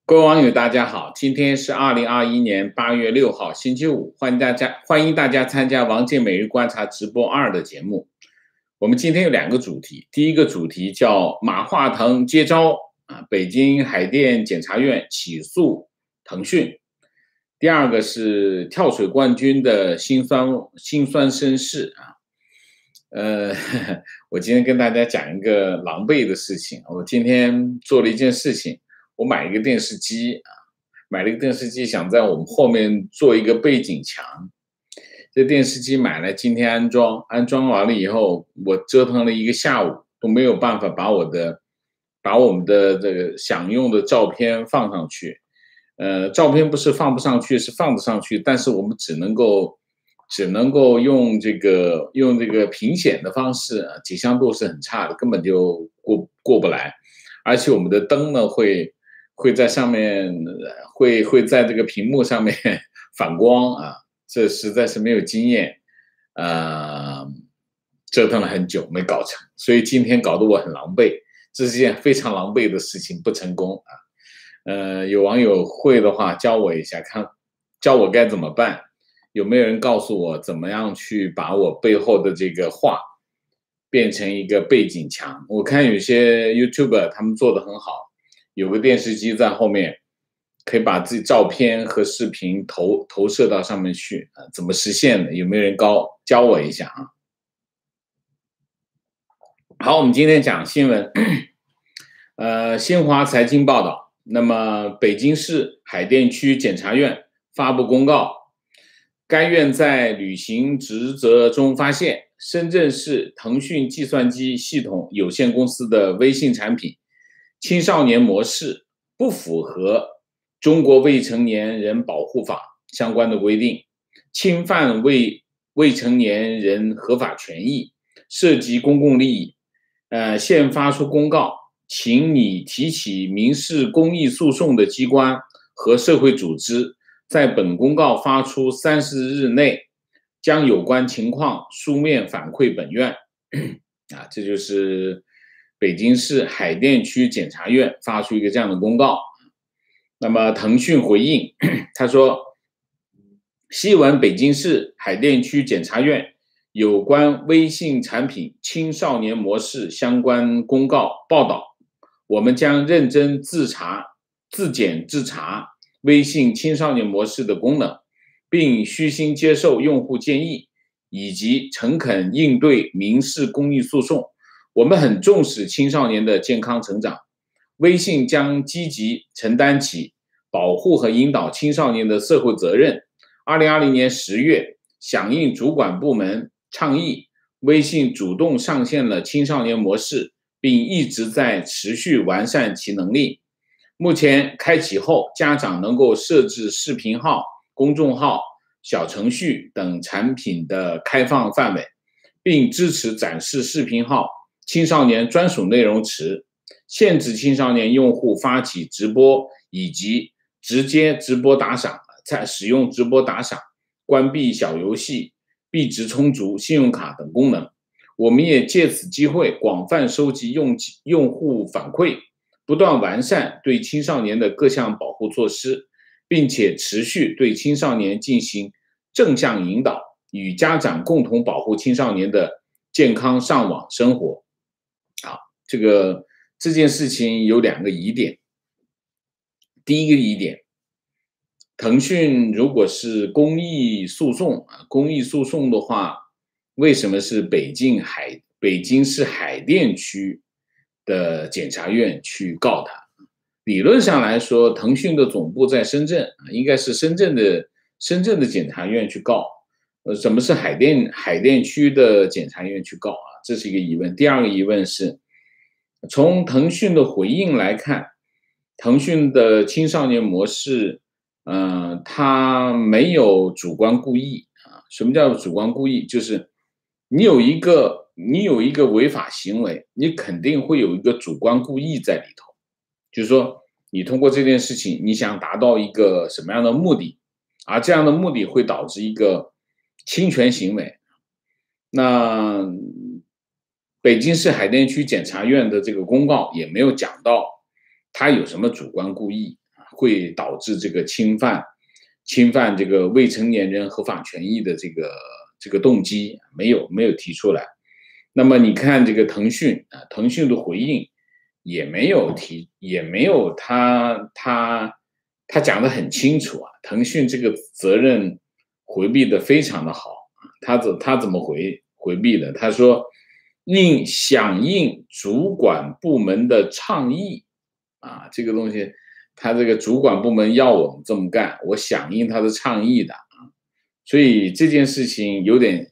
各位网友，大家好，今天是2021年8月6号，星期五，欢迎大家参加王健每日观察直播2的节目。我们今天有2个主题，第一个主题叫马化腾接招北京海淀检察院起诉腾讯。第二个是跳水冠军的辛酸身世我今天跟大家讲一个狼狈的事情。我今天做了一件事情，我买了一个电视机想在我们后面做一个背景墙。这电视机买来今天安装完了以后，我折腾了一个下午都没有办法把我们的这个想用的照片放上去。照片不是放不上去，是放得上去，但是我们只能够用这个屏显的方式解像度是很差的，根本就过不来。而且我们的灯呢会在上面会在这个屏幕上面反光这实在是没有经验，折腾了很久没搞成，所以今天搞得我很狼狈，这是一件非常狼狈的事情，不成功有网友会的话教我一下，教我该怎么办。有没有人告诉我怎么样去把我背后的这个画变成一个背景墙？我看有些 YouTuber 他们做得很好，有个电视机在后面，可以把自己照片和视频投射到上面去怎么实现的？有没有人教我一下好，我们今天讲新闻。新华财经报道，那么北京市海淀区检察院发布公告，该院在履行职责中发现，深圳市腾讯计算机系统有限公司的微信产品青少年模式不符合中国未成年人保护法相关的规定，侵犯未成年人合法权益，涉及公共利益。现发出公告，请你提起民事公益诉讼的机关和社会组织在本公告发出30日内将有关情况书面反馈本院这就是北京市海淀区检察院发出一个这样的公告。那么腾讯回应，他说，悉闻北京市海淀区检察院有关微信产品青少年模式相关公告报道，我们将认真自检自查微信青少年模式的功能，并虚心接受用户建议，以及诚恳应对民事公益诉讼。我们很重视青少年的健康成长，微信将积极承担起保护和引导青少年的社会责任。2020年10月，响应主管部门倡议，微信主动上线了青少年模式，并一直在持续完善其能力。目前开启后，家长能够设置视频号、公众号、小程序等产品的开放范围，并支持展示视频号青少年专属内容池，限制青少年用户发起直播以及直接直播打赏，使用直播打赏，关闭小游戏、币值充足、信用卡等功能。我们也借此机会广泛收集用户反馈，不断完善对青少年的各项保护措施，并且持续对青少年进行正向引导，与家长共同保护青少年的健康上网生活。这件事情有2个疑点。第一个疑点，腾讯如果是公益诉讼的话，为什么是北京市海淀区的检察院去告他？理论上来说，腾讯的总部在深圳应该是深圳的检察院去告。什么是海淀区的检察院去告这是一个疑问。第二个疑问是，从腾讯的回应来看，腾讯的青少年模式它没有主观故意什么叫主观故意？就是你有一个违法行为，你肯定会有一个主观故意在里头。就是说，你通过这件事情，你想达到一个什么样的目的，而这样的目的会导致一个侵权行为。那北京市海淀区检察院的这个公告也没有讲到他有什么主观故意， 会导致这个侵犯这个未成年人合法权益的这个动机没有提出来。那么你看这个腾讯腾讯的回应也没有他讲得很清楚腾讯这个责任回避的非常的好他怎么回避的？他说响应主管部门的倡议这个东西他这个主管部门要我们这么干，我响应他的倡议的所以这件事情有点，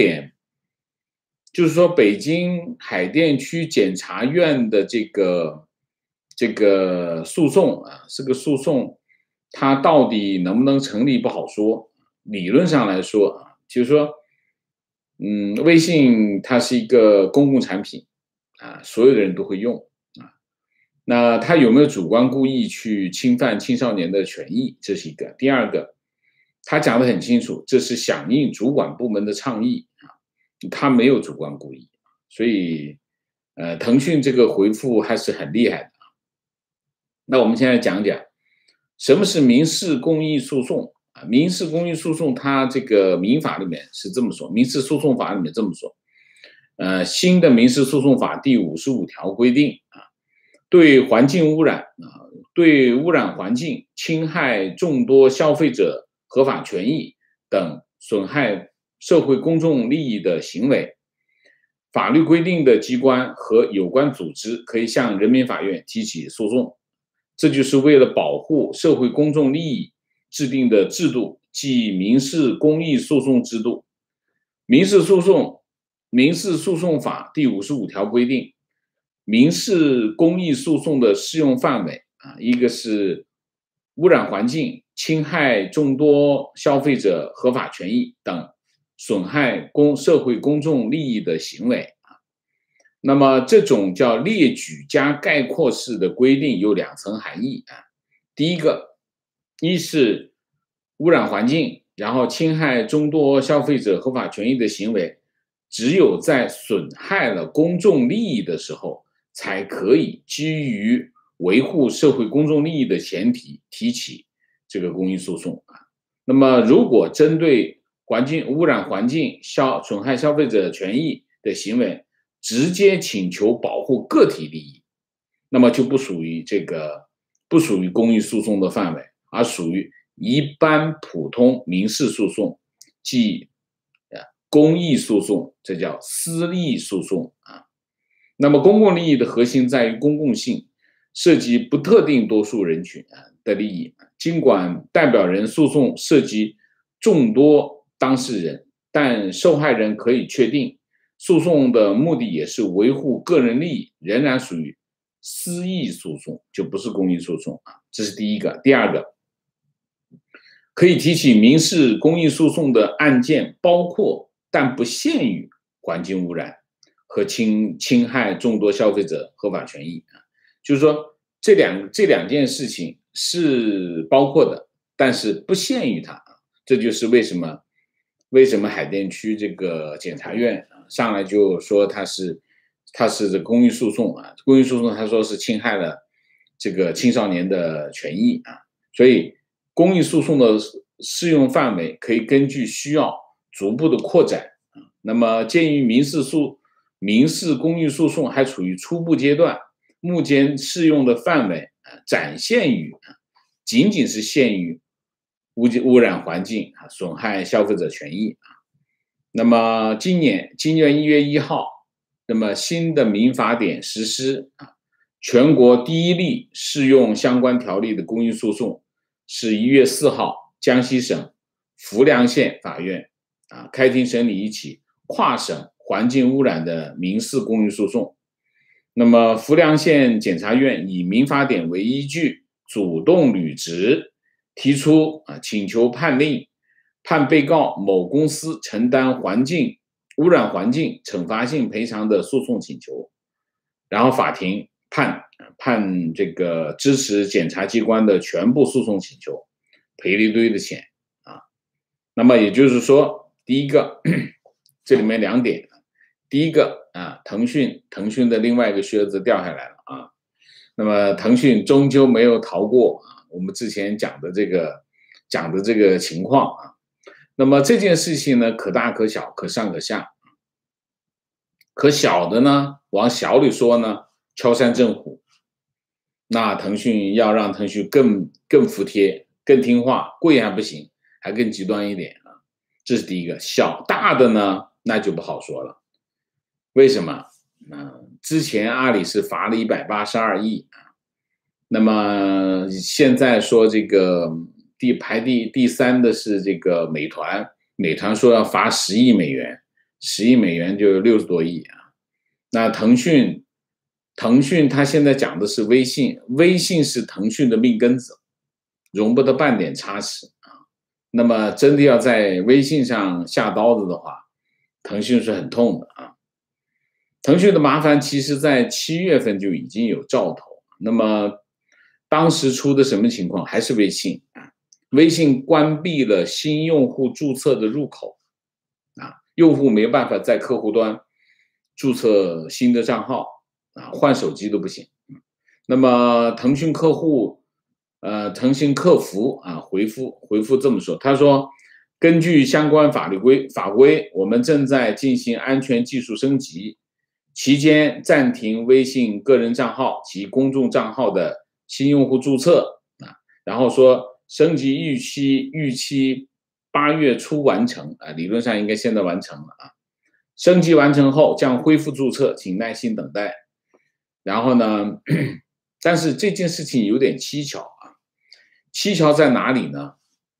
就是说北京海淀区检察院的这个诉讼这个诉讼它到底能不能成立不好说。理论上来说就是说，微信它是一个公共产品所有的人都会用那他有没有主观故意去侵犯青少年的权益？这是一个。第二个，他讲得很清楚，这是响应主管部门的倡议他没有主观故意，所以腾讯这个回复还是很厉害的那我们现在讲讲什么是民事公益诉讼民事公益诉讼它这个民法里面是这么说，民事诉讼法里面这么说新的民事诉讼法第55条规定对环境污染对污染环境、侵害众多消费者合法权益等损害社会公众利益的行为，法律规定的机关和有关组织可以向人民法院提起诉讼。这就是为了保护社会公众利益制定的制度，即民事公益诉讼制度。民事诉讼法第55条规定，民事公益诉讼的适用范围一个是污染环境、侵害众多消费者合法权益等损害社会公众利益的行为那么这种叫列举加概括式的规定有2层含义第一是污染环境，然后侵害众多消费者合法权益的行为，只有在损害了公众利益的时候，才可以基于维护社会公众利益的前提提起这个公益诉讼那么如果针对污染环境、损害消费者权益的行为，直接请求保护个体利益，那么就不属于公益诉讼的范围，而属于一般普通民事诉讼，即公益诉讼，这叫私利诉讼那么公共利益的核心在于公共性，涉及不特定多数人群的利益。尽管代表人诉讼涉及众多当事人，但受害人可以确定，诉讼的目的也是维护个人利益，仍然属于私益诉讼，就不是公益诉讼这是第一个。第二个，可以提起民事公益诉讼的案件包括但不限于环境污染和侵害众多消费者合法权益就是说这两件事情是包括的，但是不限于它这就是为什么海淀区这个检察院上来就说它是这公益诉讼公益诉讼他说是侵害了这个青少年的权益所以公益诉讼的适用范围可以根据需要逐步的扩展那么鉴于民事公益诉讼还处于初步阶段，目前适用的范围仅仅是限于污染环境损害消费者权益那么今年1月1号，那么新的民法典实施全国第一例适用相关条例的公益诉讼是1月4号江西省浮梁县法院开庭审理一起跨省环境污染的民事公益诉讼。那么浮梁县检察院以民法典为依据，主动履职，提出请求判被告某公司承担污染环境惩罚性赔偿的诉讼请求，然后法庭判这个支持检察机关的全部诉讼请求，赔了一堆的钱那么也就是说，第一个这里面2点，第一个腾讯的另外一个靴子掉下来了那么腾讯终究没有逃过我们之前讲的这个情况啊。那么这件事情呢，可大可小，可上可下。可小的呢，往小里说呢，敲山震虎。那腾讯要让腾讯更服帖、更听话，贵还不行，还更极端一点啊。这是第一个。大的呢，那就不好说了。为什么？之前阿里是罚了182亿啊，那么现在说这个排第三的是这个美团，美团说要罚10亿美元，10亿美元就60多亿啊。那腾讯它现在讲的是微信，微信是腾讯的命根子，容不得半点差池啊。那么真的要在微信上下刀子的话，腾讯是很痛的啊。腾讯的麻烦其实在7月份就已经有兆头，那么当时出的什么情况？还是微信啊，微信关闭了新用户注册的入口啊，用户没有办法在客户端注册新的账号啊，换手机都不行。那么腾讯客服啊回复这么说，他说根据相关法规，我们正在进行安全技术升级。期间暂停微信个人账号及公众账号的新用户注册啊，然后说升级预期8月初完成啊，理论上应该现在完成了啊。升级完成后将恢复注册，请耐心等待。然后呢，但是这件事情有点蹊跷啊，蹊跷在哪里呢？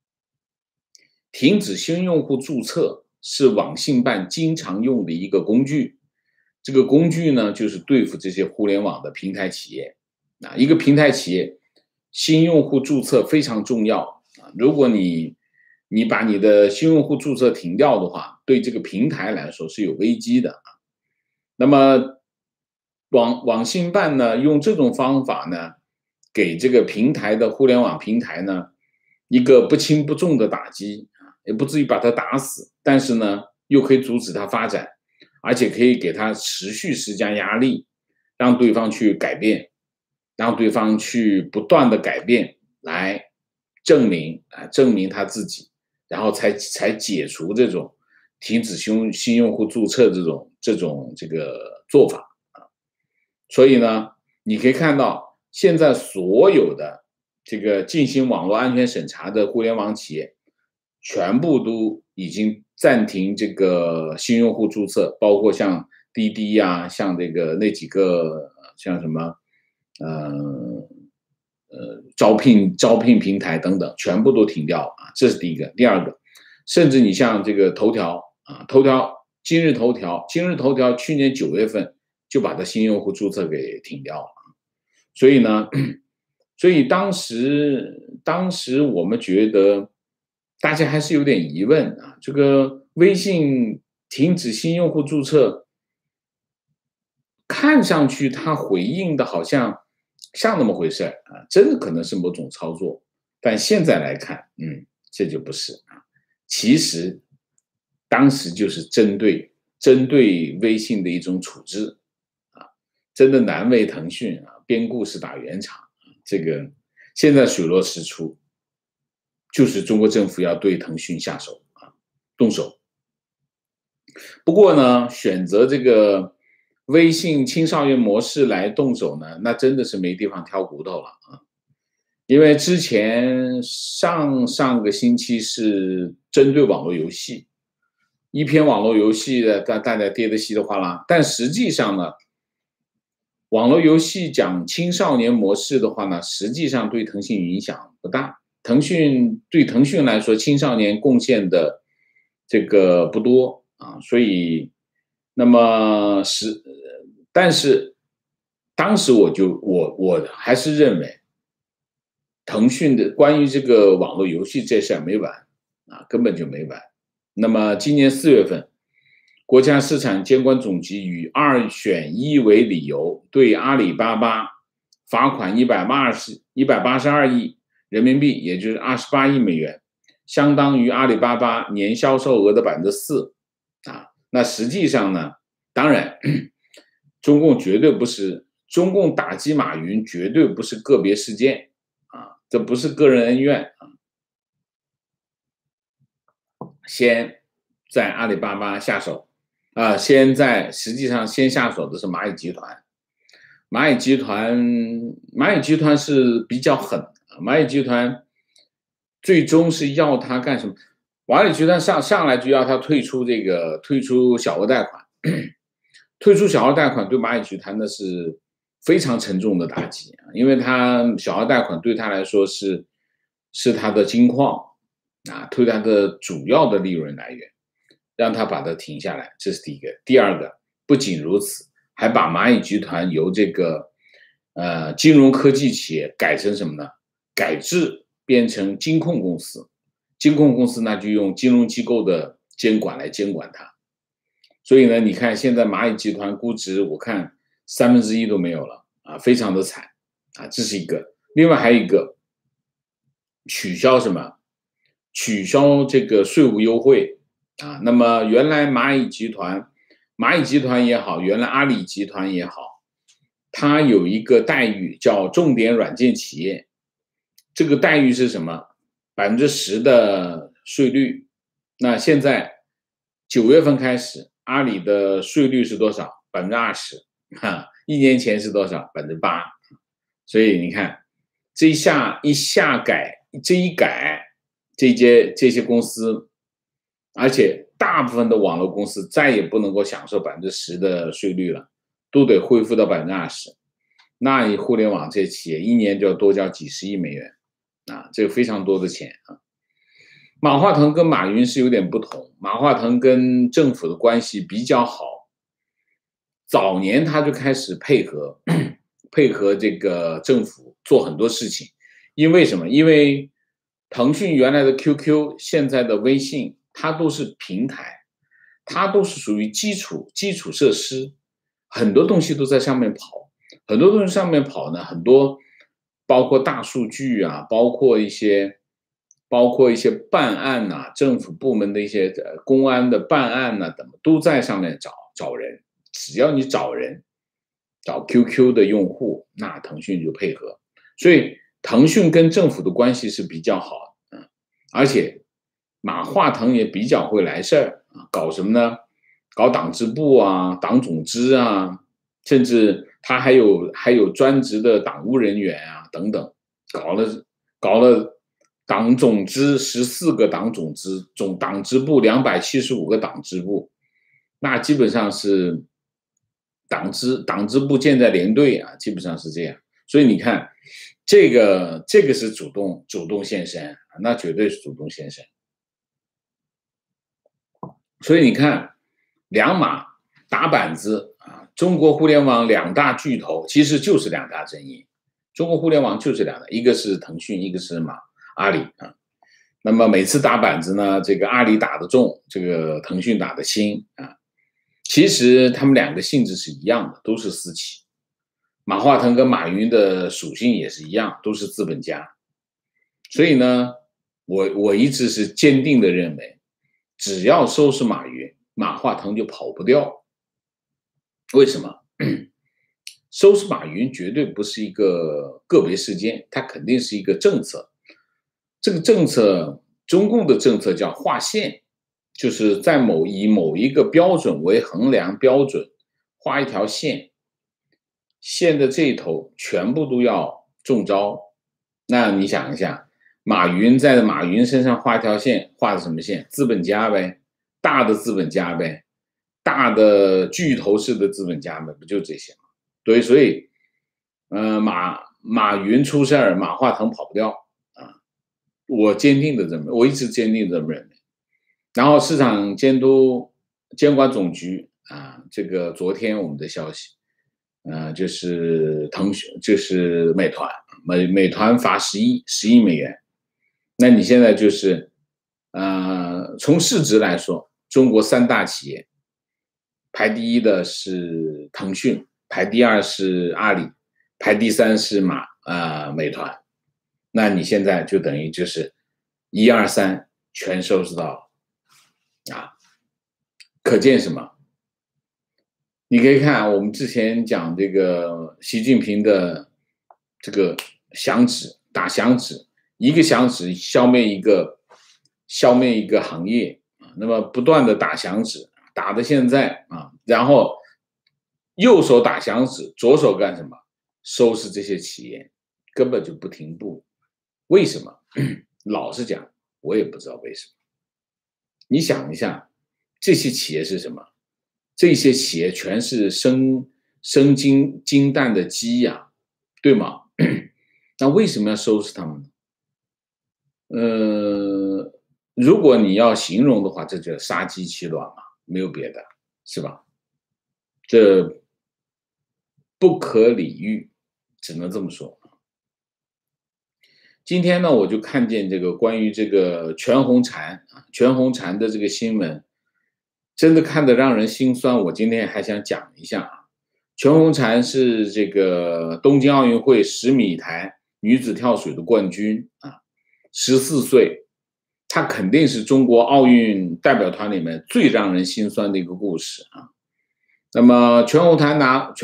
停止新用户注册是网信办经常用的一个工具。这个工具呢，就是对付这些互联网的平台企业啊。一个平台企业新用户注册非常重要啊。如果你把你的新用户注册停掉的话，对这个平台来说是有危机的啊。那么网信办呢，用这种方法呢，给这个互联网平台呢一个不轻不重的打击啊，也不至于把它打死，但是呢，又可以阻止它发展。而且可以给他持续施加压力，让对方去改变，让对方去不断的改变，来证明他自己，然后才解除这种停止新用户注册这个做法啊。所以呢，你可以看到现在所有的这个进行网络安全审查的互联网企业，全部都已经暂停这个新用户注册，包括像滴滴呀，像这个那几个像什么招聘平台等等，全部都停掉啊。这是第一个。第二个，甚至你像这个头条啊，今日头条去年9月份就把它新用户注册给停掉了。所以呢，当时我们觉得大家还是有点疑问啊，这个微信停止新用户注册，看上去它回应的好像那么回事啊，真的可能是某种操作，但现在来看，这就不是啊。其实当时就是针对微信的一种处置啊，真的难为腾讯啊，编故事打圆场，这个现在水落石出。就是中国政府要对腾讯下手啊，动手。不过呢，选择这个微信青少年模式来动手呢，那真的是没地方挑骨头了啊。因为之前上个星期是针对网络游戏，一篇网络游戏的大家跌得稀里哗啦，但实际上呢，网络游戏讲青少年模式的话呢，实际上对腾讯影响不大。对腾讯来说，青少年贡献的这个不多啊，所以那么但是当时我还是认为，腾讯的关于这个网络游戏这事儿没完啊，根本就没完。那么今年4月份，国家市场监管总局以2选1为理由，对阿里巴巴罚款182亿人民币，也就是28亿美元，相当于阿里巴巴年销售额的4%啊。那实际上呢，当然，中共打击马云绝对不是个别事件啊， 这不是个人恩怨啊。先在阿里巴巴下手啊，实际上先下手的是蚂蚁集团。蚂蚁集团是比较狠，蚂蚁集团最终是要他干什么？蚂蚁集团上来就要他退出小额贷款，退出小额贷款对蚂蚁集团呢是非常沉重的打击啊，因为他小额贷款对他来说是他的金矿啊，对他的主要的利润来源，让他把它停下来，这是第一个。第二个，不仅如此，还把蚂蚁集团由这个金融科技企业改成什么呢？改制变成金控公司，金控公司那就用金融机构的监管来监管它。所以呢，你看现在蚂蚁集团估值，我看1/3都没有了啊，非常的惨啊，这是一个。另外还有一个，取消什么？取消这个税务优惠啊。那么原来蚂蚁集团也好，原来阿里集团也好，它有一个待遇叫重点软件企业，这个待遇是什么？10%的税率。那现在9月份开始，阿里的税率是多少？20%，1年前是多少？8%。所以你看，这一改，这些公司，而且大部分的网络公司再也不能够享受10%的税率了，都得恢复到20%。那你互联网这些企业1年就要多交几十亿美元啊，这个非常多的钱啊。马化腾跟马云是有点不同，马化腾跟政府的关系比较好，早年他就开始配合这个政府做很多事情。因为什么？因为腾讯原来的 QQ， 现在的微信，它都是平台，它都是属于基础设施，很多东西都在上面跑，很多东西上面跑呢，很多包括大数据啊，包括一些办案呐、政府部门的一些公安的办案呐、等都在上面找人，只要你找人，找 QQ 的用户，那腾讯就配合，所以腾讯跟政府的关系是比较好的，而且马化腾也比较会来事儿啊，搞什么呢？搞党支部啊、党总支啊，甚至他还有专职的党务人员啊等等，搞了党总支14个党总支，党支部275个党支部，那基本上是党支部建在连队啊，基本上是这样。所以你看，这个是主动现身，那绝对是主动现身。所以你看，两马打板子啊，中国互联网2大巨头其实就是2大阵营。中国互联网就是2大，一个是腾讯，一个是阿里啊。那么每次打板子呢，这个阿里打得重，这个腾讯打得轻啊。其实他们2个性质是一样的，都是私企。马化腾跟马云的属性也是一样，都是资本家。所以呢，我一直是坚定的认为，只要收拾马云，马化腾就跑不掉。为什么？收拾马云绝对不是一个个别事件，它肯定是一个政策。这个政策，中共的政策叫划线，就是在以某一个标准为衡量标准，画一条线，线的这一头全部都要中招。那你想一下，马云在马云身上画一条线，画的什么线？资本家呗，大的资本家呗，大的巨头式的资本家呗，不就这些吗？对，所以，马云出事儿，马化腾跑不掉啊！我一直坚定的这么认为。然后市场监管总局啊，这个昨天我们的消息，就是腾讯，就是美团，美团罚10亿美元。那你现在就是，从市值来说，中国3大企业，排第一的是腾讯，排第2是阿里，排第3是美团。那你现在就等于就是1、2、3全收拾到啊，可见什么？你可以看我们之前讲这个习近平的这个响指， 打响指，一个响指消灭一个行业啊，那么不断的打响指，打到现在啊，然后右手打响指，左手干什么？收拾这些企业，根本就不停步。为什么？老实讲，我也不知道为什么。你想一下，这些企业是什么？这些企业全是生金蛋的鸡呀，对吗？那为什么要收拾他们呢？如果你要形容的话，这叫杀鸡取卵嘛，没有别的，是吧？这不可理喻，只能这么说。今天呢，我就看见这个关于这个全红婵啊，全红婵的这个新闻，真的看得让人心酸。我今天还想讲一下啊，全红婵是这个东京奥运会10米台女子跳水的冠军啊，14岁，她肯定是中国奥运代表团里面最让人心酸的一个故事啊。那么全红婵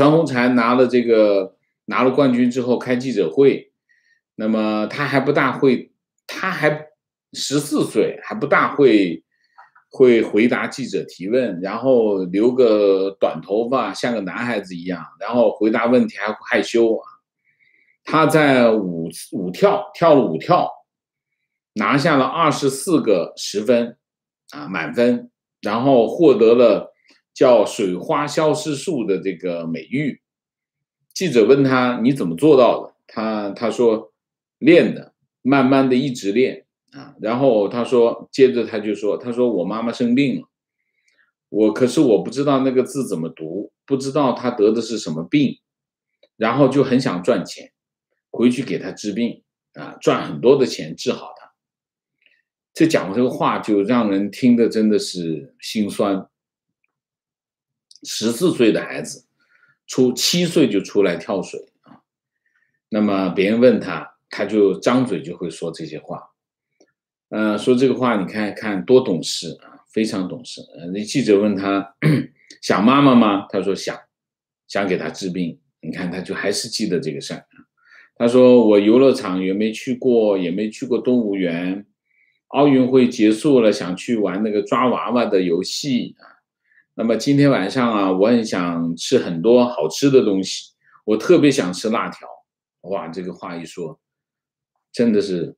拿了冠军之后开记者会。那么他还不大会，他还14岁，还不大会回答记者提问，然后留个短头发，像个男孩子一样，然后回答问题还害羞啊。他在跳了5跳，拿下了24个10分啊，满分，然后获得了叫水花消失术的这个美誉。记者问他你怎么做到的？他说练的，慢慢的一直练啊。然后接着他就说，他说我妈妈生病了，可是我不知道那个字怎么读，不知道她得的是什么病，然后就很想赚钱，回去给她治病啊，赚很多的钱治好她。这讲这个话就让人听得真的是心酸。14岁的孩子，7岁就出来跳水啊，那么别人问他，他就张嘴就会说这些话，说这个话你看看多懂事啊，非常懂事。那记者问他想妈妈吗？他说想给他治病。你看他就还是记得这个事儿。他说我游乐场也没去过动物园，奥运会结束了想去玩那个抓娃娃的游戏啊。那么今天晚上啊，我很想吃很多好吃的东西，我特别想吃辣条。哇，这个话一说，真的是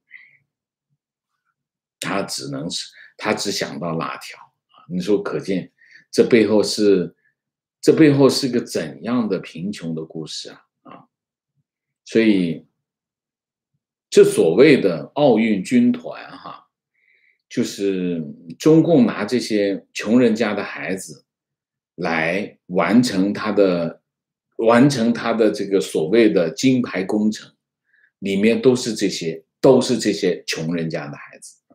他只想到辣条啊！你说可见这背后是个怎样的贫穷的故事啊！所以这所谓的奥运军团哈，就是中共拿这些穷人家的孩子来完成他的这个所谓的金牌工程，里面都是这些穷人家的孩子。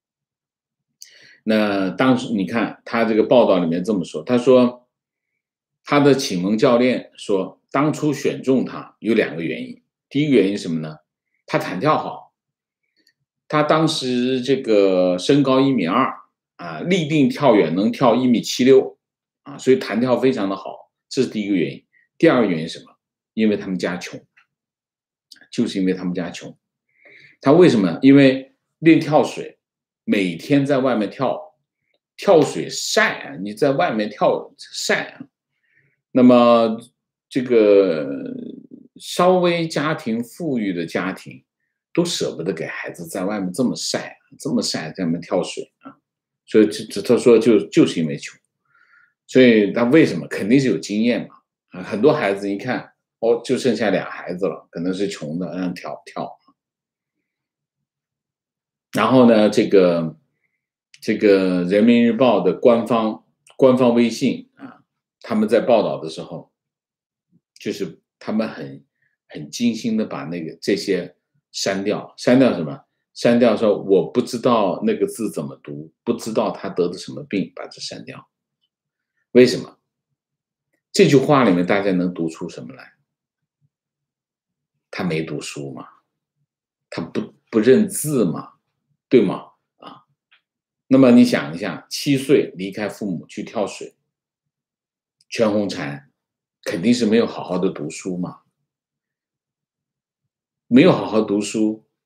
那当时你看他这个报道里面这么说，他说他的启蒙教练说，当初选中他有2个原因。第一个原因是什么呢？他弹跳好，他当时这个身高1.2米啊，立定跳远能跳1.76米啊，所以弹跳非常的好，这是第一个原因。第二个原因是什么？因为他们家穷，就是因为他们家穷。他为什么？因为练跳水，每天在外面跳水晒啊，你在外面晒啊，那么这个稍微家庭富裕的家庭都舍不得给孩子在外面这么晒，在外面跳水啊，所以他说就是因为穷，所以他为什么肯定是有经验嘛啊，很多孩子一看哦，就剩下2孩子了，可能是穷的让跳。然后呢，这个人民日报的官方微信啊，他们在报道的时候，就是他们很精心的把这些删掉什么？删掉说我不知道那个字怎么读，不知道他得的什么病，把这删掉。为什么？这句话里面大家能读出什么来？他没读书嘛，他不认字嘛，对吗？啊，那么你想一下，7岁离开父母去跳水，全红婵肯定是没有好好的读书嘛，没有好好读书，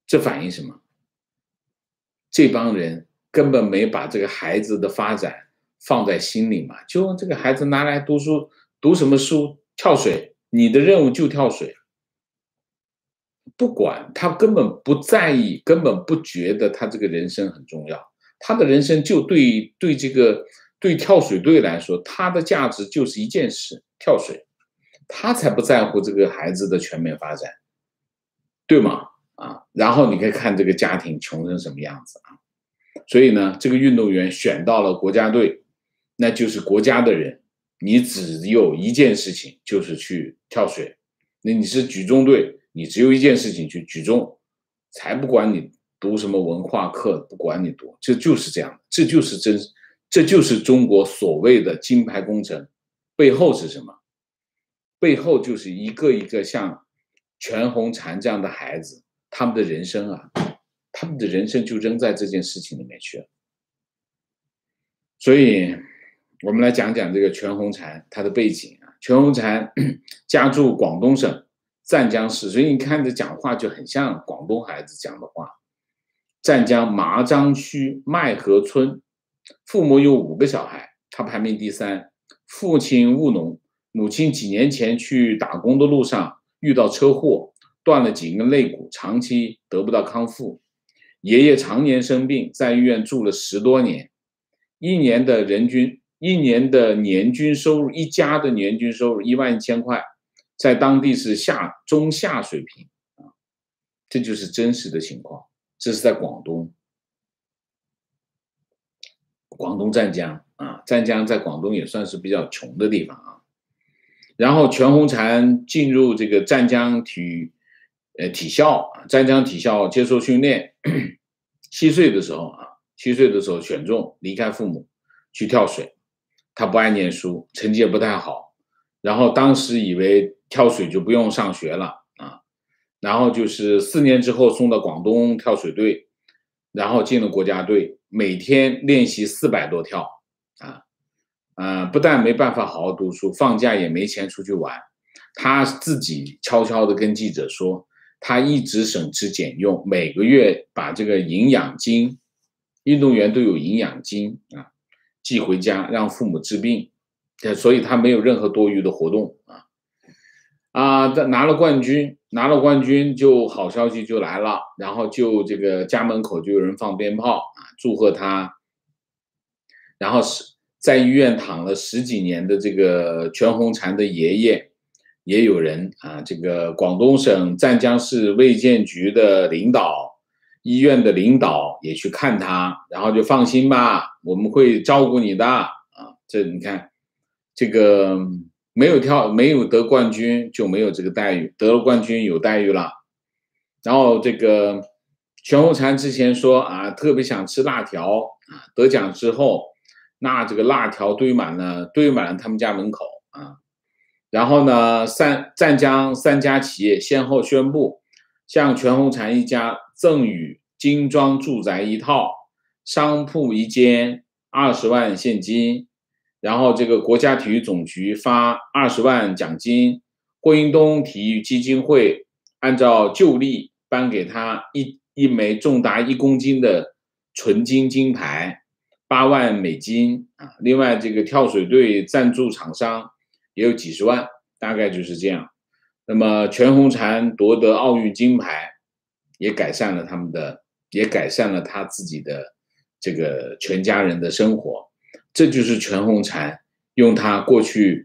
这反映什么？这帮人根本没把这个孩子的发展放在心里嘛，就这个孩子拿来读书，读什么书？跳水，你的任务就跳水，不管他根本不在意，根本不觉得他这个人生很重要，他的人生就对跳水队来说，他的价值就是一件事，跳水，他才不在乎这个孩子的全面发展，对吗？啊，然后你可以看这个家庭穷成什么样子啊，所以呢，这个运动员选到了国家队，那就是国家的人，你只有一件事情，就是去跳水。那你是举重队，你只有一件事情去举重，才不管你读什么文化课，不管你读，这就是这样，这就是中国所谓的金牌工程，背后是什么？背后就是一个一个像全红婵这样的孩子，他们的人生啊，他们的人生就扔在这件事情里面去了。所以，我们来讲讲这个全红婵她的背景啊。全红婵家住广东省湛江市，所以你看这讲话就很像广东孩子讲的话。湛江麻章区麦河村，父母有5个小孩，他排名第3。父亲务农，母亲几年前去打工的路上遇到车祸，断了几根肋骨，长期得不到康复。爷爷常年生病，在医院住了10多年，一年的年均收入，一家的年均收入11000块，在当地是中下水平啊，这就是真实的情况。这是在广东湛江啊，湛江在广东也算是比较穷的地方啊。然后全红婵进入这个湛江体校，湛江体校接受训练。7岁的时候选中离开父母去跳水。他不爱念书，成绩也不太好，然后当时以为跳水就不用上学了啊，然后就是4年之后送到广东跳水队，然后进了国家队，每天练习400多跳不但没办法好好读书，放假也没钱出去玩。他自己悄悄地跟记者说，他一直省吃俭用，每个月把这个营养金，运动员都有营养金啊，寄回家让父母治病，所以他没有任何多余的活动拿了冠军就好消息就来了，然后就这个家门口就有人放鞭炮祝贺他，然后在医院躺了10几年的这个全红婵的爷爷，也有人这个广东省湛江市卫健局的领导，医院的领导也去看他，然后就放心吧，我们会照顾你的这你看，这个没有得冠军就没有这个待遇，得了冠军有待遇了。然后这个全红婵之前说特别想吃辣条得奖之后，那这个辣条堆满了他们家门口然后呢，湛江3家企业先后宣布向全红婵一家赠予精装住宅1套，商铺1间，20万现金，然后这个国家体育总局发20万奖金，霍英东体育基金会按照旧例颁给他一枚重达1公斤的纯金金牌，8万美金另外这个跳水队赞助厂商也有几十万，大概就是这样。那么全红婵夺得奥运金牌，也改善了他自己的这个全家人的生活。这就是全红婵用他过去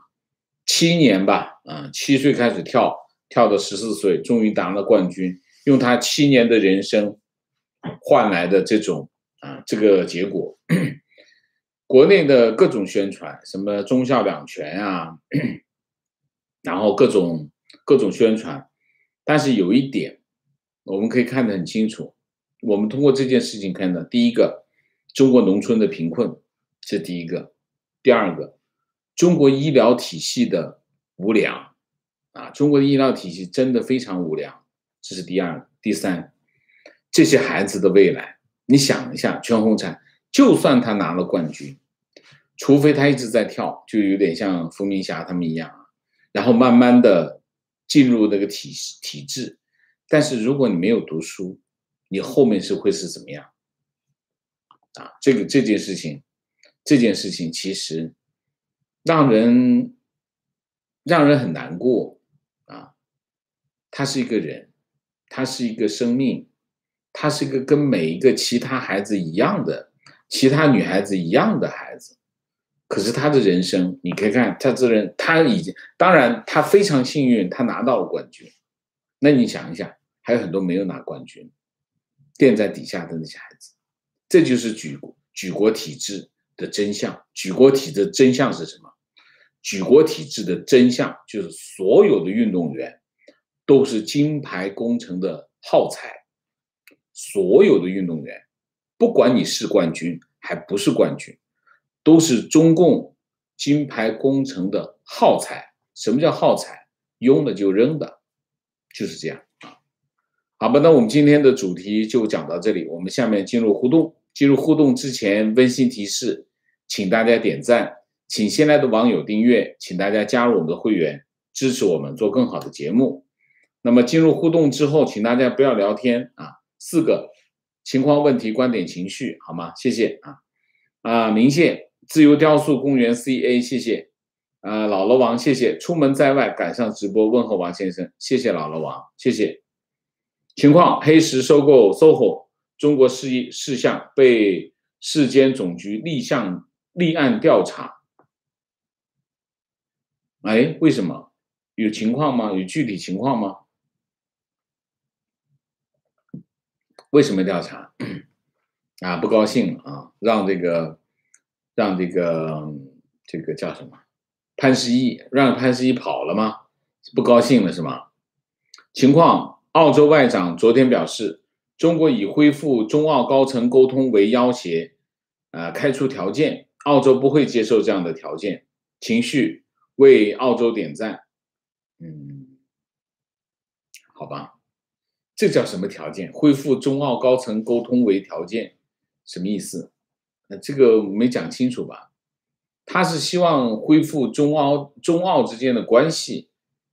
7年吧7岁开始跳到14岁，终于拿了冠军，用他7年的人生换来的这种这个结果。国内的各种宣传，什么忠孝两全然后各种宣传，但是有一点我们可以看得很清楚，我们通过这件事情看到，第一个，中国农村的贫困，是第一个；第二个，中国医疗体系的无良中国的医疗体系真的非常无良，这是第二个；第三，这些孩子的未来，你想一下，全红婵就算他拿了冠军，除非他一直在跳，就有点像伏明霞他们一样然后慢慢的进入那个体制，但是如果你没有读书， 你后面会是怎么样啊？这件事情其实让人很难过啊。他是一个人，他是一个生命，他是一个跟每一个其他孩子一样的，其他女孩子一样的孩子。可是他的人生，你可以看他这人，他已经，当然他非常幸运，他拿到了冠军。那你想一想，还有很多没有拿冠军，垫在底下的那些孩子，这就是举国体制的真相。举国体制的真相是什么？举国体制的真相就是所有的运动员都是金牌工程的耗材。所有的运动员，不管你是冠军还不是冠军，都是中共金牌工程的耗材。什么叫耗材？用了就扔的，就是这样啊。好吧，那我们今天的主题就讲到这里，我们下面进入互动。进入互动之前，温馨提示，请大家点赞，请新来的网友订阅，请大家加入我们的会员，支持我们做更好的节目。那么进入互动之后，请大家不要聊天啊，4个情况、问题、观点、情绪，好吗？谢谢啊。明谢自由雕塑公园 CA， 谢谢。老罗王，谢谢。出门在外赶上直播，问候王先生，谢谢老罗王，谢谢。情况：黑石收购 SOHO， 中国事项被市监总局立案调查。哎，为什么？有情况吗？有具体情况吗？为什么调查？不高兴啊，让这个叫什么？潘石屹，让潘石屹跑了吗？不高兴了是吗？情况：澳洲外长昨天表示，中国以恢复中澳高层沟通为要挟，开出条件，澳洲不会接受这样的条件。情绪：为澳洲点赞。好吧，这叫什么条件？恢复中澳高层沟通为条件，什么意思？这个没讲清楚吧？他是希望恢复中澳之间的关系，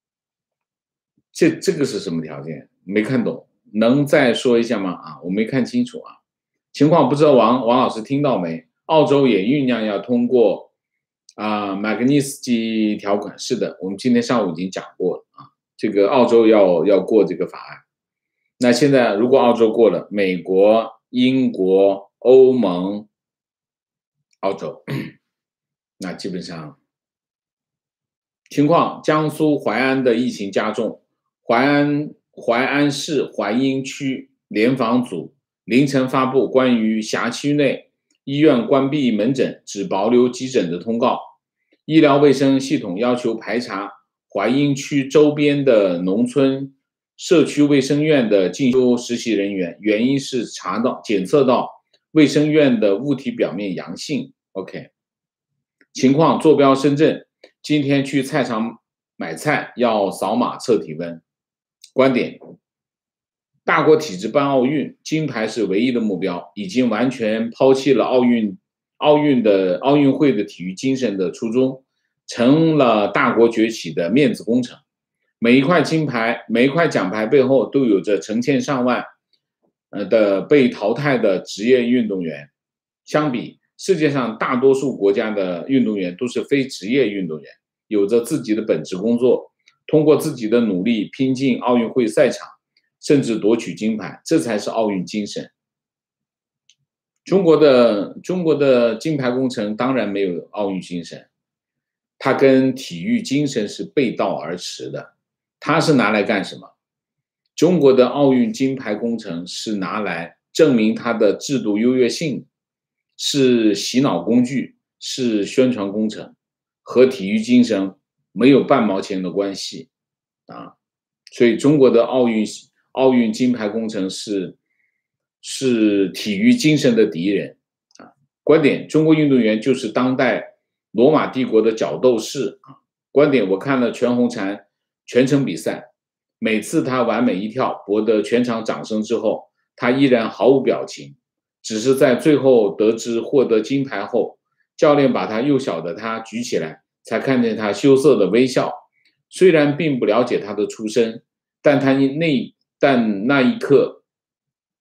这个是什么条件？没看懂，能再说一下吗？我没看清楚啊。情况不知道王老师听到没？澳洲也酝酿要通过马格尼斯基条款，是的，我们今天上午已经讲过了啊。这个澳洲要过这个法案，那现在如果澳洲过了，美国、英国、欧盟、澳洲。那基本上情况，江苏淮安的疫情加重，淮安市淮阴区联防组凌晨发布关于辖区内医院关闭门诊只保留急诊的通告，医疗卫生系统要求排查淮阴区周边的农村社区卫生院的进修实习人员，原因是检测到卫生院的物体表面阳性。OK。情况：坐标深圳，今天去菜场买菜要扫码测体温。观点：大国体制办奥运，金牌是唯一的目标，已经完全抛弃了奥运会的体育精神的初衷，成了大国崛起的面子工程。每一块金牌，每一块奖牌背后都有着成千上万的被淘汰的职业运动员。相比世界上大多数国家的运动员都是非职业运动员，有着自己的本职工作，通过自己的努力拼进奥运会赛场，甚至夺取金牌，这才是奥运精神。中国的金牌工程当然没有奥运精神，它跟体育精神是背道而驰的。它是拿来干什么？中国的奥运金牌工程是拿来证明它的制度优越性，是洗脑工具，是宣传工程，和体育精神没有半毛钱的关系啊！所以中国的奥运金牌工程是体育精神的敌人啊！观点：中国运动员就是当代罗马帝国的角斗士啊！观点：我看了全红婵全程比赛，每次他完美一跳，博得全场掌声之后，他依然毫无表情。只是在最后得知获得金牌后，教练把他幼小的他举起来，才看见他羞涩的微笑。虽然并不了解他的出身，但那一刻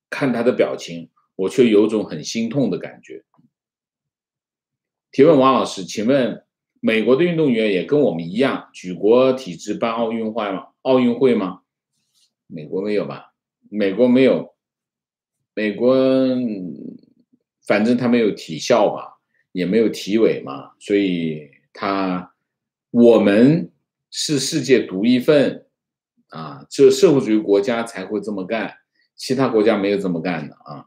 看他的表情，我却有种很心痛的感觉。提问王老师，请问美国的运动员也跟我们一样举国体制办奥运会吗？美国没有吧？美国没有，美国反正他没有体校吧，也没有体委嘛，所以我们是世界独一份啊，这社会主义国家才会这么干，其他国家没有这么干的啊。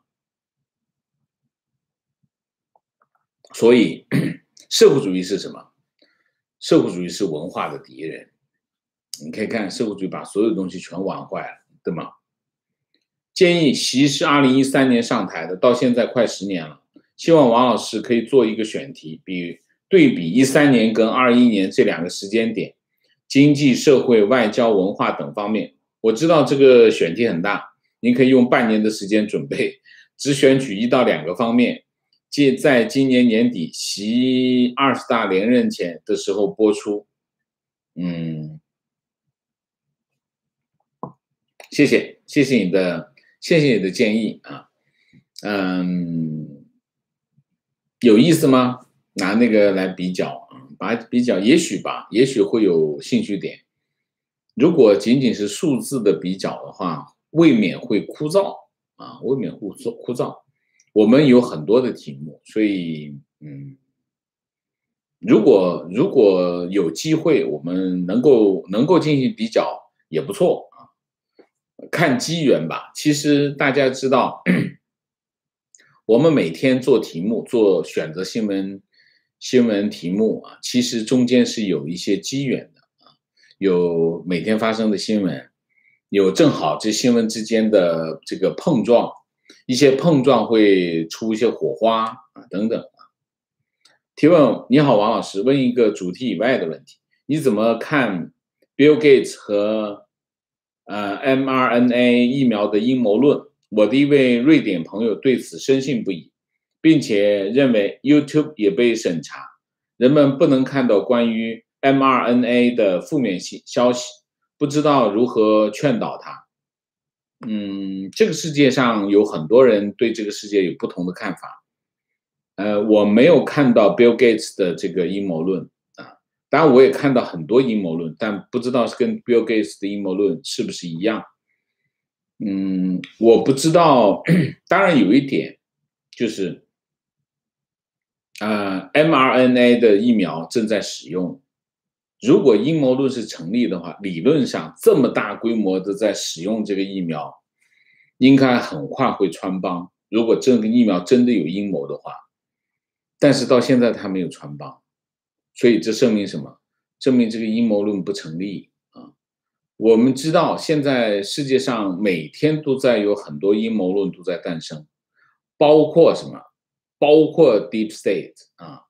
所以社会主义是什么？社会主义是文化的敌人。你可以看社会主义把所有东西全玩坏了，对吗？建议习是2013年上台的，到现在快10年了。希望王老师可以做一个选题，对比13年跟21年这2个时间点，经济社会外交文化等方面。我知道这个选题很大，您可以用半年的时间准备，只选取1到2个方面，在今年年底习20大连任前的时候播出。谢谢你的建议啊。有意思吗？拿那个来比较啊，比较也许吧，也许会有兴趣点。如果仅仅是数字的比较的话，未免会枯燥啊，未免会枯燥。我们有很多的题目，所以如果有机会，我们能够进行比较也不错啊，看机缘吧。其实大家知道，我们每天做题目，做选择新闻题目啊，其实中间是有一些机缘的啊，有每天发生的新闻，有正好这新闻之间的这个碰撞，一些碰撞会出一些火花啊等等。提问：你好，王老师，问一个主题以外的问题，你怎么看 Bill Gates 和mRNA 疫苗的阴谋论？我的一位瑞典朋友对此深信不疑，并且认为 YouTube 也被审查，人们不能看到关于 mRNA 的负面消息，不知道如何劝导他。这个世界上有很多人对这个世界有不同的看法。我没有看到 Bill Gates 的这个阴谋论啊，当然我也看到很多阴谋论，但不知道是跟 Bill Gates 的阴谋论是不是一样。我不知道，当然有一点就是mRNA 的疫苗正在使用，如果阴谋论是成立的话，理论上这么大规模的在使用这个疫苗，应该很快会穿帮，如果这个疫苗真的有阴谋的话。但是到现在它没有穿帮，所以这证明什么？证明这个阴谋论不成立啊！我们知道现在世界上每天都在有很多阴谋论都在诞生，包括什么？包括 Deep State 啊。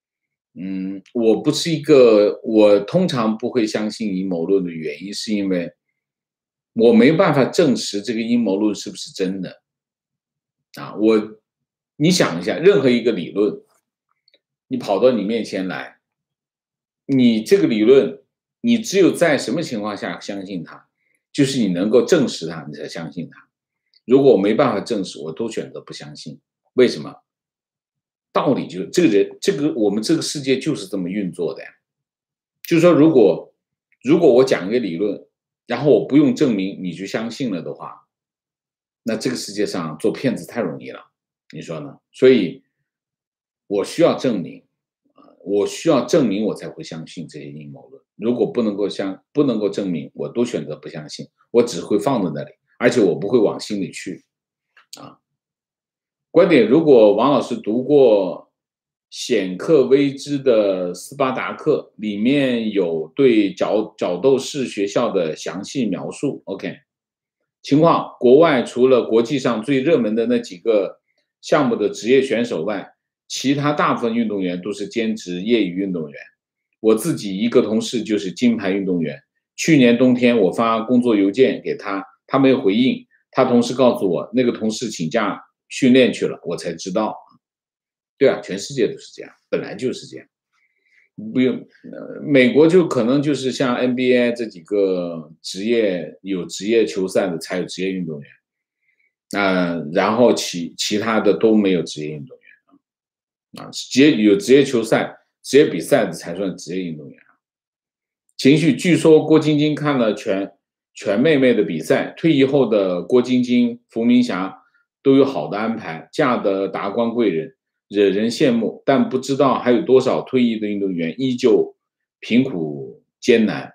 我通常不会相信阴谋论的原因，是因为我没办法证实这个阴谋论是不是真的啊。你想一下，任何一个理论。你跑到你面前来，你这个理论，你只有在什么情况下相信它，就是你能够证实它，你才相信它。如果我没办法证实，我都选择不相信。为什么？道理就是我们这个世界就是这么运作的呀。就是说，如果我讲一个理论，然后我不用证明你就相信了的话，那这个世界上做骗子太容易了，你说呢？所以我需要证明，我才会相信这些阴谋论。如果不能够证明，我都选择不相信，我只会放在那里，而且我不会往心里去。观点：如果王老师读过显克微兹的《斯巴达克》，里面有对角斗士学校的详细描述。OK， 情况：国外除了国际上最热门的那几个项目的职业选手外，其他大部分运动员都是兼职业余运动员。我自己一个同事就是金牌运动员。去年冬天我发工作邮件给他，他没有回应。他同事告诉我，那个同事请假训练去了，我才知道。对啊，全世界都是这样，本来就是这样。不用，美国就可能就是像 NBA 这几个有职业球赛的才有职业运动员。 然后其他的都没有职业运动员有职业球赛、职业比赛的才算职业运动员情绪，据说郭晶晶看了全妹妹的比赛，退役后的郭晶晶、伏明霞都有好的安排，嫁得达官贵人，惹人羡慕。但不知道还有多少退役的运动员依旧贫苦艰难。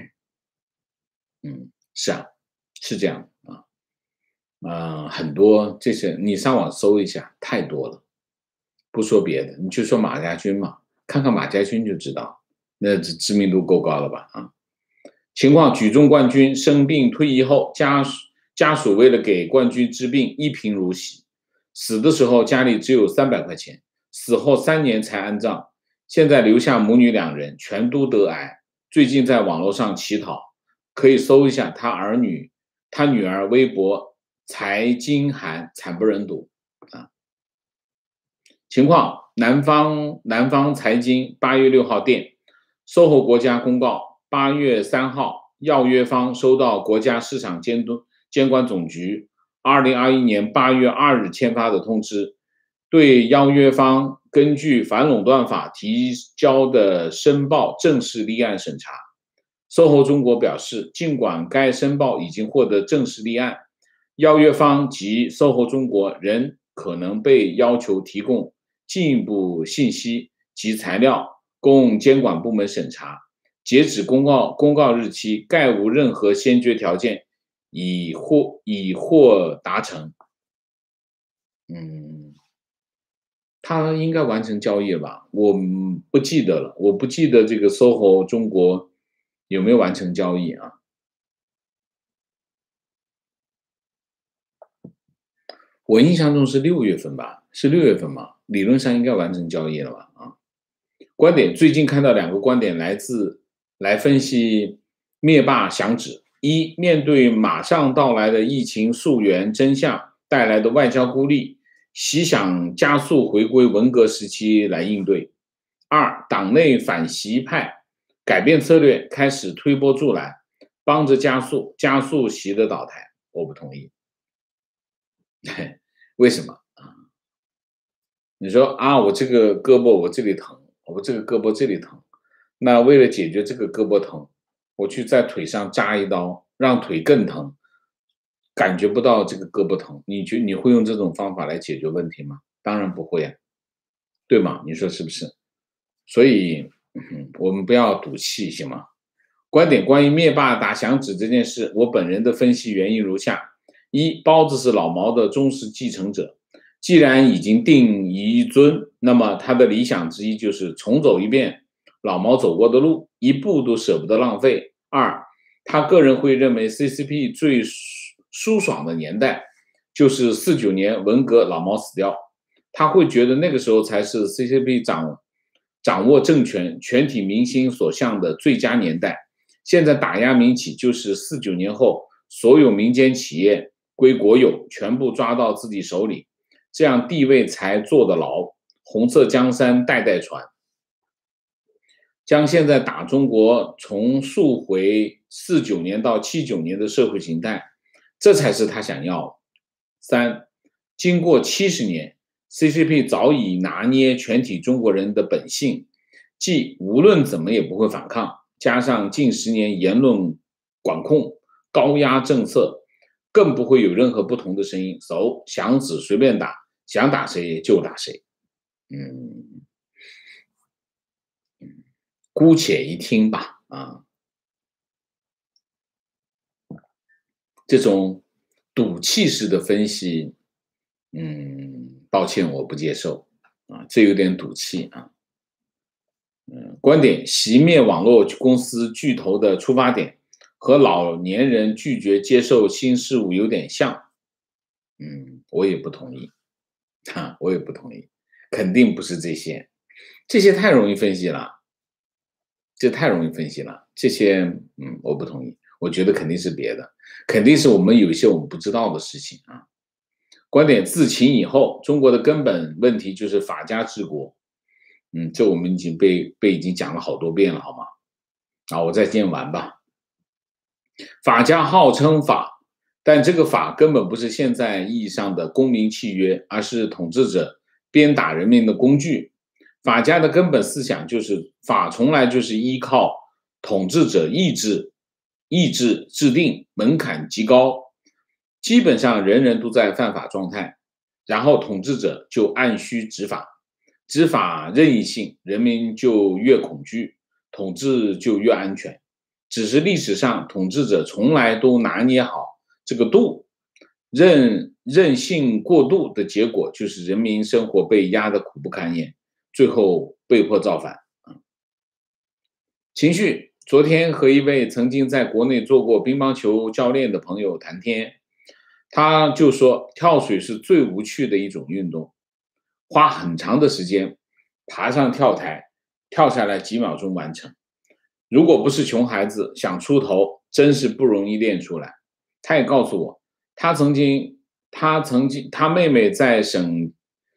是啊，是这样很多这些你上网搜一下，太多了。不说别的，你就说马家军嘛，看看马家军就知道，那知名度够高了吧？情况：举重冠军生病退役后，家属为了给冠军治病，一贫如洗。死的时候家里只有300块钱，死后3年才安葬。现在留下母女2人，全都得癌。最近在网络上乞讨，可以搜一下他女儿微博财经函，惨不忍睹情况：南方财经8月6号电，SOHO国家公告，8月3号，药约方收到国家市场监管总局2021年8月2日签发的通知，对邀约方根据反垄断法提交的申报正式立案审查。SOHO中国表示，尽管该申报已经获得正式立案，邀约方及 SOHO中国仍可能被要求提供进一步信息及材料供监管部门审查。截止公告日期，概无任何先决条件已获达成。他应该完成交易吧？我不记得了，我不记得这个 SOHO 中国有没有完成交易我印象中是6月份吧，是6月份吗？理论上应该完成交易了吧？观点：最近看到2个观点来分析灭霸响指。一，面对马上到来的疫情溯源真相带来的外交孤立，习想加速回归文革时期来应对。2，党内反习派改变策略，开始推波助澜，帮着加速习的倒台。我不同意。为什么你说我这个胳膊我这里疼，我这个胳膊这里疼，那为了解决这个胳膊疼，我去在腿上扎一刀，让腿更疼，感觉不到这个胳膊疼，你会用这种方法来解决问题吗？当然不会对吗？你说是不是？所以我们不要赌气行吗？观点：关于灭霸打响指这件事，我本人的分析原因如下：一，包子是老毛的忠实继承者，既然已经定遗尊，那么他的理想之一就是重走一遍老毛走过的路，一步都舍不得浪费。2，他个人会认为 CCP 最舒爽的年代就是49年文革老毛死掉，他会觉得那个时候才是 CCP 掌握政权、全体民心所向的最佳年代。现在打压民企就是49年后所有民间企业归国有，全部抓到自己手里，这样地位才坐得牢，红色江山代代传。将现在打中国重塑回49年到79年的社会形态，这才是他想要的。3，经过70年 CCP 早已拿捏全体中国人的本性，即无论怎么也不会反抗，加上近10年言论管控、高压政策，更不会有任何不同的声音。响指随便打，想打谁就打谁。姑且一听吧这种赌气式的分析，抱歉，我不接受这有点赌气观点：习灭网络公司巨头的出发点和老年人拒绝接受新事物有点像。我也不同意我也不同意，肯定不是这些太容易分析了，这太容易分析了。这些我不同意，我觉得肯定是别的，肯定是我们有一些我们不知道的事情观点：自秦以后，中国的根本问题就是法家治国。这我们已经已经讲了好多遍了，好吗？我再念完吧。法家号称法， 但这个法根本不是现在意义上的公民契约，而是统治者鞭打人民的工具。法家的根本思想就是法从来就是依靠统治者意志制定，门槛极高，基本上人人都在犯法状态，然后统治者就按需执法，执法任意性，人民就越恐惧，统治就越安全。只是历史上统治者从来都拿捏好这个度，任性过度的结果就是人民生活被压得苦不堪言，最后被迫造反。情绪，昨天和一位曾经在国内做过乒乓球教练的朋友谈天，他就说跳水是最无趣的一种运动，花很长的时间爬上跳台，跳下来几秒钟完成。如果不是穷孩子想出头，真是不容易练出来。他也告诉我，他妹妹在省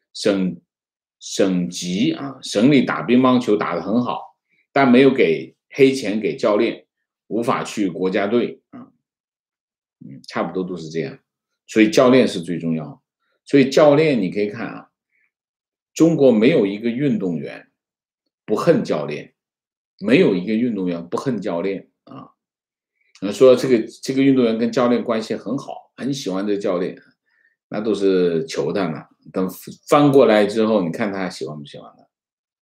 级省里打乒乓球打得很好，但没有给黑钱给教练，无法去国家队差不多都是这样。所以教练是最重要的。所以教练你可以看中国没有一个运动员不恨教练，没有一个运动员不恨教练说这个运动员跟教练关系很好，很喜欢这个教练，那都是求他呢。等翻过来之后，你看他喜欢不喜欢他？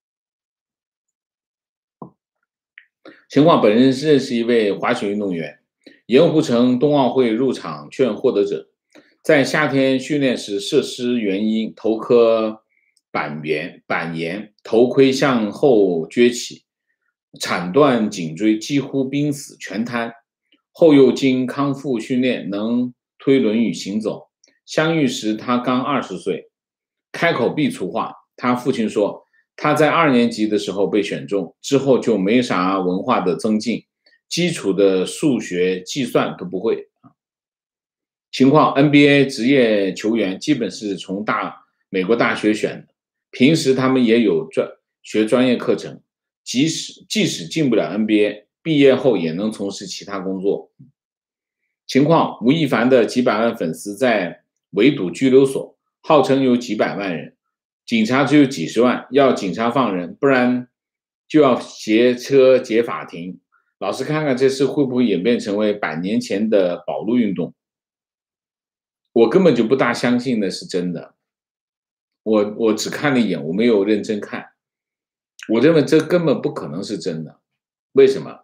情况，本人认识一位滑雪运动员，盐湖城冬奥会入场券获得者，在夏天训练时设施原因头磕板岩，头盔向后撅起，铲断颈椎，几乎濒死全瘫。后又经康复训练，能推轮椅行走。相遇时他刚20岁，开口必出话。他父亲说，他在2年级的时候被选中，之后就没啥文化的增进，基础的数学计算都不会。情况 NBA 职业球员基本是从美国大学选的，平时他们也有学专业课程，即使进不了 NBA， 毕业后也能从事其他工作。情况，吴亦凡的几百万粉丝在围堵拘留所，号称有几百万人，警察只有几十万，要警察放人，不然就要劫车劫法庭。老师看看这事会不会演变成为100年前的保路运动？我根本就不大相信那是真的，我只看了一眼，我没有认真看，我认为这根本不可能是真的。为什么？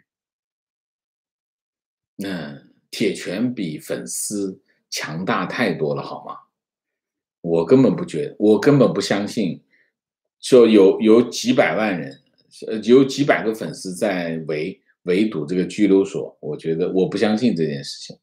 铁拳比粉丝强大太多了，好吗？我根本不觉得，我根本不相信，说有几百万人，有几百个粉丝在围堵这个拘留所，我觉得我不相信这件事情。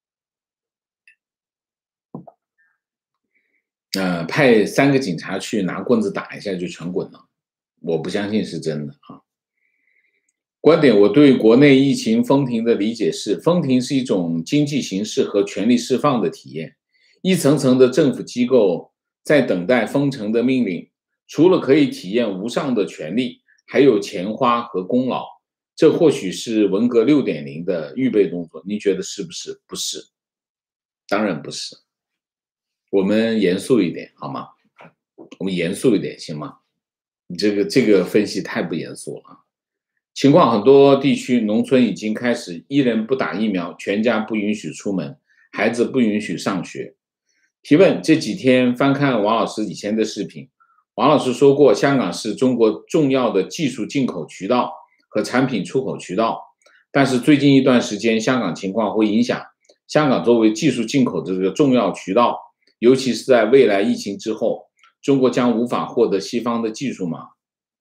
派3个警察去拿棍子打一下就全滚了，我不相信是真的观点，我对国内疫情封停的理解是，封停是一种经济形势和权力释放的体验，一层层的政府机构在等待封城的命令，除了可以体验无上的权力，还有钱花和功劳，这或许是文革6.0的预备动作，你觉得是不是？不是，当然不是。我们严肃一点好吗？我们严肃一点行吗？你这个分析太不严肃了。情况，很多地区农村已经开始一人不打疫苗，全家不允许出门，孩子不允许上学。提问，这几天翻看王老师以前的视频，王老师说过，香港是中国重要的技术进口渠道和产品出口渠道，但是最近一段时间香港情况会影响香港作为技术进口的这个重要渠道，尤其是在未来疫情之后，中国将无法获得西方的技术吗？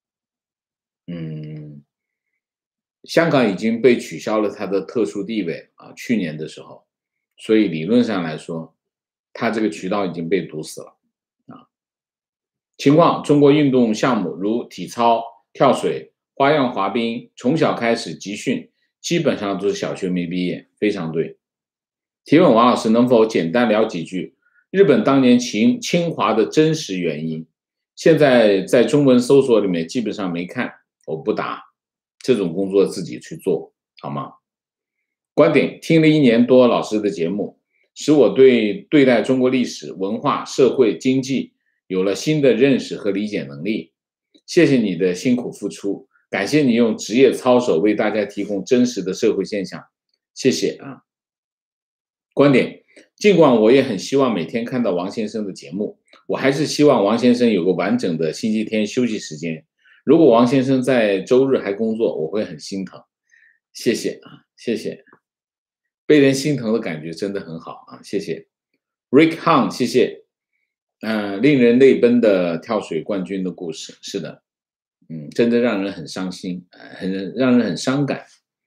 香港已经被取消了它的特殊地位去年的时候，所以理论上来说，它这个渠道已经被堵死了情况，中国运动项目如体操、跳水、花样滑冰，从小开始集训，基本上都是小学没毕业，非常对。提问，王老师能否简单聊几句日本当年侵华的真实原因？现在在中文搜索里面基本上没看，我不答，这种工作自己去做好吗？观点，听了1年多老师的节目， 使我对待中国历史、文化、社会、经济有了新的认识和理解能力。谢谢你的辛苦付出，感谢你用职业操守为大家提供真实的社会现象。谢谢啊。观点：尽管我也很希望每天看到王先生的节目，我还是希望王先生有个完整的星期天休息时间。如果王先生在周日还工作，我会很心疼。谢谢啊，谢谢。被人心疼的感觉真的很好啊，谢谢。Rick Hahn， 谢谢。令人泪奔的跳水冠军的故事，是的，真的让人很伤心，让人很伤感。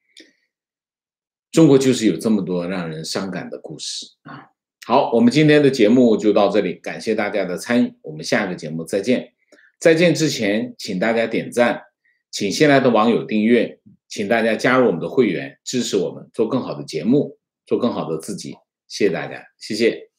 中国就是有这么多让人伤感的故事啊。好，我们今天的节目就到这里，感谢大家的参与，我们下个节目再见。再见之前，请大家点赞，请新来的网友订阅，请大家加入我们的会员，支持我们做更好的节目，做更好的自己。谢谢大家，谢谢。